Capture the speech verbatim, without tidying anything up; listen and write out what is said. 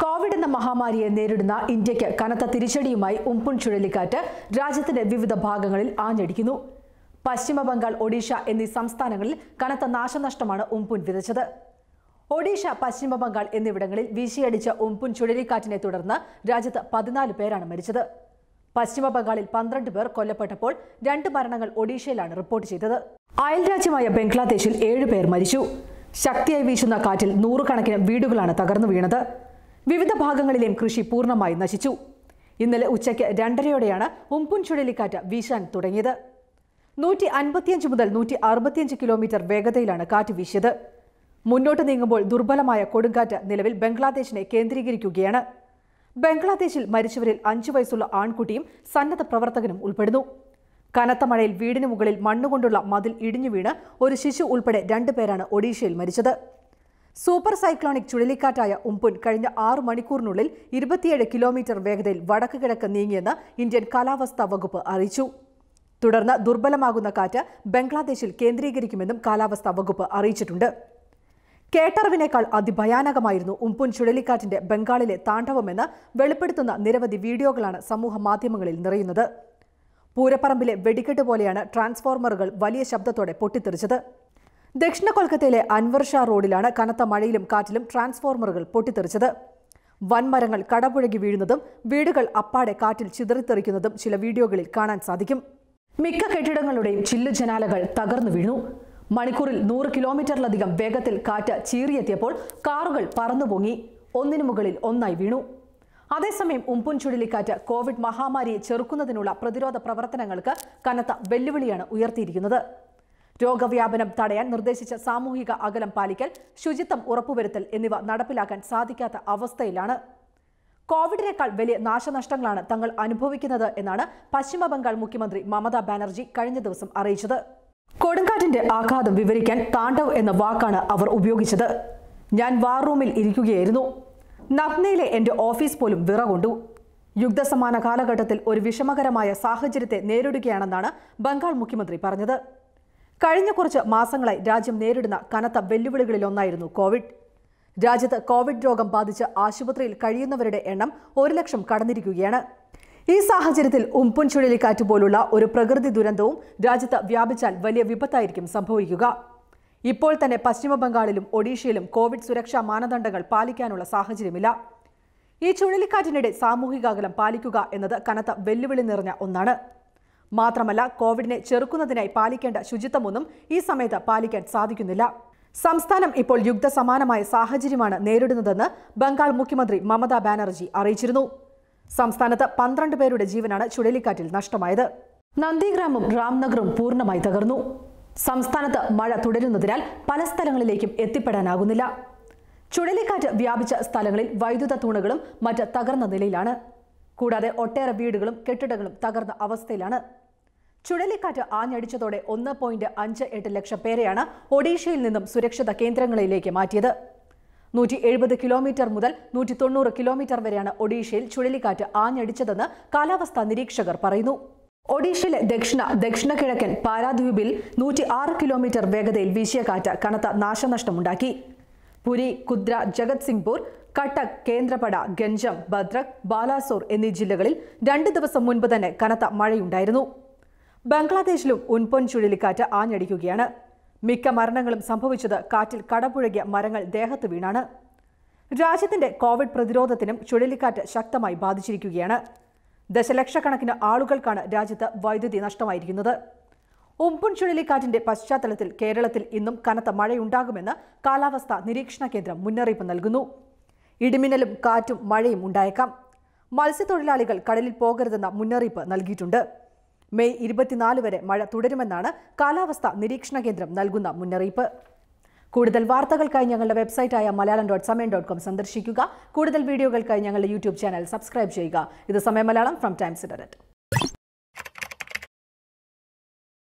Covid എന്ന മഹാമാരിയെ നേരിടുന്ന ഇന്ത്യക്ക് കനത്ത തിരിച്ചടിയുമായി ഉംപുൻ ചുഴലിക്കാറ്റ് രാജ്യത്തിന്റെ വിവിധ ഭാഗങ്ങളിൽ ആഞ്ഞടിക്കുന്നു. പശ്ചിമ ബംഗാൾ, ഒഡീഷ എന്നീ സംസ്ഥാനങ്ങളിൽ കനത്ത നാശനഷ്ടമാണ് ഉംപുൻ വിതച്ചത്. ഒഡീഷ, പശ്ചിമ ബംഗാൾ എന്നിവിടങ്ങളിൽ വീശിയടിച്ച ഉംപുൻ ചുഴലിക്കാറ്റിനെ തുടർന്ന് രാജ്യത്ത് പതിനാല് പേരാണ് മരിച്ചത്. പശ്ചിമ ബംഗാളിൽ പന്ത്രണ്ട് പേർ കൊല്ലപ്പെട്ടപ്പോൾ രണ്ട് മരണങ്ങൾ ഒഡീഷയിലാണ് റിപ്പോർട്ട് ചെയ്തത്. അയൽരാജ്യമായ ബംഗ്ലാദേശിൽ ഏഴ് പേർ മരിച്ചു. ശക്തിയായി വീശുന്ന കാറ്റിൽ നൂറുകണക്കിന് വീടുകളാണ് തകർന്നു വീണത്. വിവിധ ഭാഗങ്ങളിലെയും കൃഷി പൂർണ്ണമായി നശിച്ചു. ഇന്നലെ ഉച്ചയ്ക്ക് രണ്ടരയോടെയാണ് ഉംപുൻ ചുഴലിക്കാറ്റ് വീശാൻ തുടങ്ങിയത്. നൂറ്റി അൻപത്തിയഞ്ച് മുതൽ നൂറ്റി അറുപത്തിയഞ്ച് കിലോമീറ്റർ വേഗതയിലാണ് കാറ്റ് വീശിയത്. മുന്നോട്ട് നീങ്ങുമ്പോൾ ദുർബലമായ കൊടുങ്കാറ്റ് നിലവിൽ ബംഗ്ലാദേശിനെ കേന്ദ്രീകരിക്കുകയാണ്. ബംഗ്ലാദേശിൽ മരിച്ചവരിൽ അഞ്ചു വയസ്സുള്ള ആൺകുട്ടിയും സന്നദ്ധ പ്രവർത്തകനും ഉൾപ്പെടുന്നു. കനത്ത മഴയിൽ വീടിന് മുകളിൽ മണ്ണുകൊണ്ടുള്ള മതിൽ ഇടിഞ്ഞു വീണ് ഒരു ശിശു ഉൾപ്പെടെ രണ്ടുപേരാണ് ഒഡീഷയിൽ മരിച്ചത്. സൂപ്പർ സൈക്ലോണിക് ചുഴലിക്കാറ്റായ ഉംപുൻ കഴിഞ്ഞ ആറു മണിക്കൂറിനുള്ളിൽ ഇരുപത്തിയേഴ് കിലോമീറ്റർ വേഗതയിൽ വടക്ക് കിഴക്ക് നീങ്ങിയെന്ന് ഇന്ത്യൻ കാലാവസ്ഥാ വകുപ്പ് അറിയിച്ചു. തുടർന്ന് ദുർബലമാകുന്ന കാറ്റ് ബംഗ്ലാദേശിൽ കേന്ദ്രീകരിക്കുമെന്നും കാലാവസ്ഥാ വകുപ്പ് അറിയിച്ചിട്ടുണ്ട്. കേട്ടറിവിനേക്കാൾ അതിഭയാനകമായിരുന്നു ഉംപുൻ ചുഴലിക്കാറ്റിന്റെ ബംഗാളിലെ താണ്ഡവമെന്ന് വെളിപ്പെടുത്തുന്ന നിരവധി വീഡിയോകളാണ് സമൂഹ മാധ്യമങ്ങളിൽ നിറയുന്നത്. പൂരപ്പറമ്പിലെ വെടിക്കെട്ട് പോലെയാണ് ട്രാൻസ്ഫോർമറുകൾ വലിയ ശബ്ദത്തോടെ പൊട്ടിത്തെറിച്ചത്. ദക്ഷിണ കൊൽക്കത്തയിലെ അൻവർ ഷാ റോഡിലാണ് കനത്ത മഴയിലും കാറ്റിലും ട്രാൻസ്ഫോർമറുകൾ പൊട്ടിത്തെറിച്ചത്. വൻമരങ്ങൾ കടപുഴകി വീഴുന്നതും വീടുകൾ അപ്പാടെ കാറ്റിൽ ചിതറിത്തെറിക്കുന്നതും ചില വീഡിയോകളിൽ കാണാൻ സാധിക്കും. മിക്ക കെട്ടിടങ്ങളുടെയും ചില്ലു ജനാലകൾ തകർന്നു വീണു. മണിക്കൂറിൽ നൂറ് കിലോമീറ്ററിലധികം വേഗത്തിൽ കാറ്റ് ചീറിയെത്തിയപ്പോൾ കാറുകൾ പറന്നുപൊങ്ങി ഒന്നിനു മുകളിൽ ഒന്നായി വീണു. അതേസമയം ഉംപുൻ ചുഴലിക്കാറ്റ് കോവിഡ് മഹാമാരിയെ ചെറുക്കുന്നതിനുള്ള പ്രതിരോധ പ്രവർത്തനങ്ങൾക്ക് കനത്ത വെല്ലുവിളിയാണ് ഉയർത്തിയിരിക്കുന്നത്. രോഗവ്യാപനം തടയാൻ നിർദ്ദേശിച്ച സാമൂഹിക അകലം പാലിക്കൽ, ശുചിത്വം ഉറപ്പുവരുത്തൽ എന്നിവ നടപ്പിലാക്കാൻ സാധിക്കാത്ത അവസ്ഥയിലാണ്. കോവിഡിനേക്കാൾ വലിയ നാശനഷ്ടങ്ങളാണ് തങ്ങൾ അനുഭവിക്കുന്നത് എന്നാണ് പശ്ചിമ ബംഗാൾ മുഖ്യമന്ത്രി മമതാ ബാനർജി കഴിഞ്ഞ ദിവസം അറിയിച്ചത്. കൊടുങ്കാറ്റിന്റെ ആഘാതം വിവരിക്കാൻ താണ്ഡവ് എന്ന വാക്കാണ് അവർ ഉപയോഗിച്ചത്. ഞാൻ വാർ റൂമിൽ ഇരിക്കുകയായിരുന്നു. നഗ്നയിലെ എന്റെ ഓഫീസ് പോലും വിറകൊണ്ടു. യുദ്ധസമാന കാലഘട്ടത്തിൽ ഒരു വിഷമകരമായ സാഹചര്യത്തെ നേരിടുകയാണെന്നാണ് ബംഗാൾ മുഖ്യമന്ത്രി പറഞ്ഞത്. കഴിഞ്ഞ കുറച്ച് മാസങ്ങളായി രാജ്യം നേരിടുന്ന കനത്ത വെല്ലുവിളികളിലൊന്നായിരുന്നു കോവിഡ്. രാജ്യത്ത് കോവിഡ് രോഗം ബാധിച്ച് ആശുപത്രിയിൽ കഴിയുന്നവരുടെ എണ്ണം ഒരു ലക്ഷം കടന്നിരിക്കുകയാണ്. ഈ സാഹചര്യത്തിൽ ഉംപുൻ ചുഴലിക്കാറ്റ് പോലുള്ള ഒരു പ്രകൃതി ദുരന്തവും രാജ്യത്ത് വ്യാപിച്ചാൽ വലിയ വിപത്തായിരിക്കും സംഭവിക്കുക. ഇപ്പോൾ തന്നെ പശ്ചിമ ബംഗാളിലും ഒഡീഷയിലും കോവിഡ് സുരക്ഷാ മാനദണ്ഡങ്ങൾ പാലിക്കാനുള്ള സാഹചര്യമില്ല. ഈ ചുഴലിക്കാറ്റിനിടെ സാമൂഹിക അകലം പാലിക്കുക എന്നത് കനത്ത വെല്ലുവിളി നിറഞ്ഞ ഒന്നാണ്. മാത്രമല്ല, കോവിഡിനെ ചെറുക്കുന്നതിനായി പാലിക്കേണ്ട ശുചിത്വമൊന്നും ഈ സമയത്ത് പാലിക്കാൻ സാധിക്കുന്നില്ല. സംസ്ഥാനം ഇപ്പോൾ യുദ്ധസമാനമായ സാഹചര്യമാണ് നേരിടുന്നതെന്ന് ബംഗാൾ മുഖ്യമന്ത്രി മമതാ ബാനർജി അറിയിച്ചിരുന്നു. സംസ്ഥാനത്ത് പന്ത്രണ്ട് പേരുടെ ജീവനാണ് ചുഴലിക്കാറ്റിൽ നഷ്ടമായത്. നന്ദിഗ്രാമും രാംനഗറും പൂർണ്ണമായി തകർന്നു. സംസ്ഥാനത്ത് മഴ തുടരുന്നതിനാൽ പല സ്ഥലങ്ങളിലേക്കും എത്തിപ്പെടാനാകുന്നില്ല. ചുഴലിക്കാറ്റ് വ്യാപിച്ച സ്ഥലങ്ങളിൽ വൈദ്യുത തൂണുകളും മറ്റ് തകർന്ന നിലയിലാണ്. കൂടാതെ ഒട്ടേറെ വീടുകളും കെട്ടിടങ്ങളും തകർന്ന അവസ്ഥയിലാണ്. ചുഴലിക്കാറ്റ് ആഞ്ഞടിച്ചതോടെ ഒന്ന് പോയിന്റ് അഞ്ച് എട്ട് ലക്ഷം പേരെയാണ് ഒഡീഷയിൽ നിന്നും സുരക്ഷിത കേന്ദ്രങ്ങളിലേക്ക് മാറ്റിയത്. നൂറ്റി എഴുപത് കിലോമീറ്റർ മുതൽ നൂറ്റി തൊണ്ണൂറ് കിലോമീറ്റർ വരെയാണ് ഒഡീഷയിൽ ചുഴലിക്കാറ്റ് ആഞ്ഞടിച്ചതെന്ന് കാലാവസ്ഥാ നിരീക്ഷകർ പറയുന്നു. ഒഡീഷയിലെ ദക്ഷിണ ദക്ഷിണ കിഴക്കൻ പാരാദ്വീപിൽ നൂറ്റി ആറ് കിലോമീറ്റർ വേഗതയിൽ വീശിയ കാറ്റ് കനത്ത നാശനഷ്ടമുണ്ടാക്കി. പുരി, കുദ്ര, ജഗത്സിംഗ്പൂർ, കട്ടക്, കേന്ദ്രപട, ഗഞ്ചം, ഭദ്രക്, ബാലാസോർ എന്നീ ജില്ലകളിൽ രണ്ട് ദിവസം മുൻപ് തന്നെ കനത്ത മഴയുണ്ടായിരുന്നു. ബംഗ്ലാദേശിലും ഉംപുൻ ചുഴലിക്കാറ്റ് ആഞ്ഞടിക്കുകയാണ്. മിക്ക മരണങ്ങളും സംഭവിച്ചത് കാറ്റിൽ കടപുഴകിയ മരങ്ങൾ ദേഹത്ത് വീണാണ്. രാജ്യത്തിന്റെ കോവിഡ് പ്രതിരോധത്തിനും ചുഴലിക്കാറ്റ് ശക്തമായി ബാധിച്ചിരിക്കുകയാണ്. ദശലക്ഷക്കണക്കിന് ആളുകൾക്കാണ് രാജ്യത്ത് വൈദ്യുതി നഷ്ടമായിരിക്കുന്നത്. ഉംപുൻ ചുഴലിക്കാറ്റിന്റെ പശ്ചാത്തലത്തിൽ കേരളത്തിൽ ഇന്നും കനത്ത മഴയുണ്ടാകുമെന്ന് കാലാവസ്ഥാ നിരീക്ഷണ കേന്ദ്രം മുന്നറിയിപ്പ് നൽകുന്നു. ഇടിമിന്നലും കാറ്റും മഴയും ഉണ്ടായേക്കാം. മത്സ്യത്തൊഴിലാളികൾ കടലിൽ പോകരുതെന്ന മുന്നറിയിപ്പ് നൽകിയിട്ടുണ്ട്. മെയ് ഇരുപത്തിനാല് വരെ മഴ തുടരുമെന്നാണ് കാലാവസ്ഥാ നിരീക്ഷണ കേന്ദ്രം നൽകുന്ന മുന്നറിയിപ്പ്. കൂടുതൽ വാർത്തകൾക്കായി ഞങ്ങളുടെ വെബ്സൈറ്റായ Malayalam dot Samayam dot com സന്ദർശിക്കുക. കൂടുതൽ വീഡിയോകൾക്കായി ഞങ്ങളുടെ യൂട്യൂബ് ചാനൽ സബ്സ്ക്രൈബ് ചെയ്യുക. ഇത് സമയം മലയാളം ഫ്രം ടൈംസ് ഇന്റർനെറ്റ്.